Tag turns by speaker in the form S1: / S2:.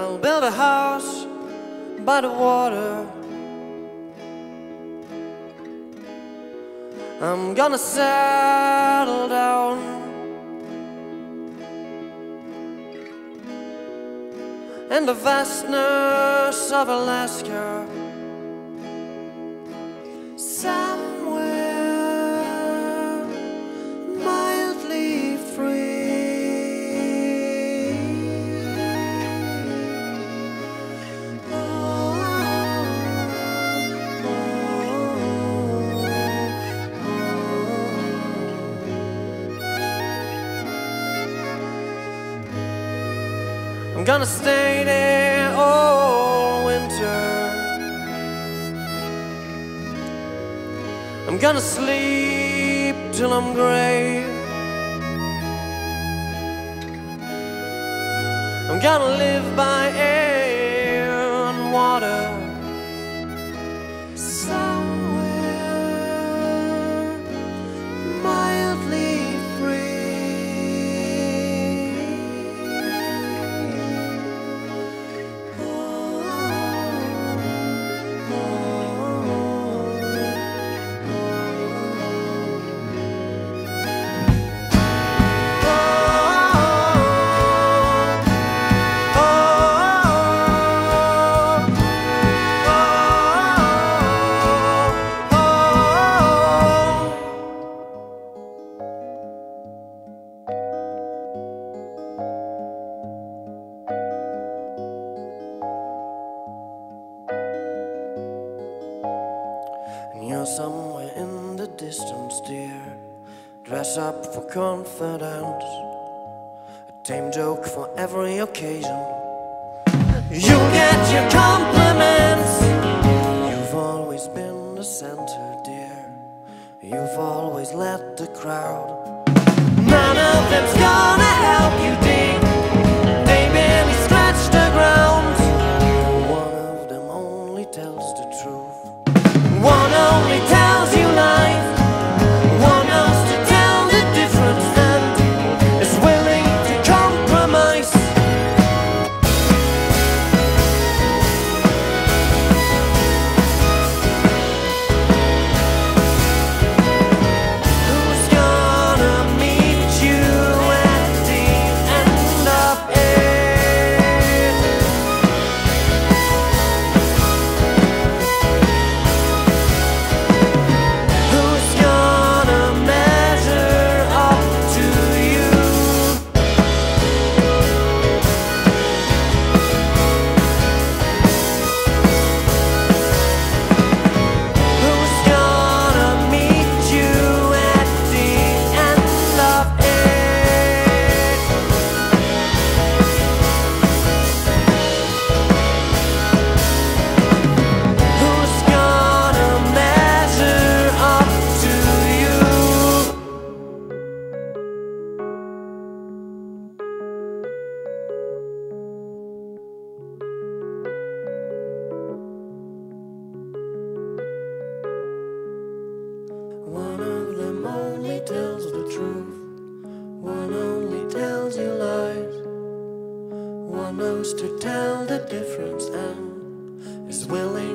S1: I'll build a house by the water. I'm gonna settle down in the vastness of Alaska, somewhere mildly free. I'm gonna stay there all winter. I'm gonna sleep till I'm gray. I'm gonna live by air and water, somewhere mildly free. And you're somewhere in the distance, dear. Dress up for confidence, a tame joke for every occasion. You'll get your compliments. You've always been the center, dear. You've always led the crowd. None of them's gonna help you dig. They barely scratch the ground. One of them only tells the truth. One only tells you lies. One knows to tell the difference and is willing to compromise. Who's gonna meet you at the end of it? Who's gonna measure up to you? Who's gonna meet you at the end of it? Who's gonna measure up to you? One of them only tells the truth. One only tells you lies. One knows to tell the difference and is willing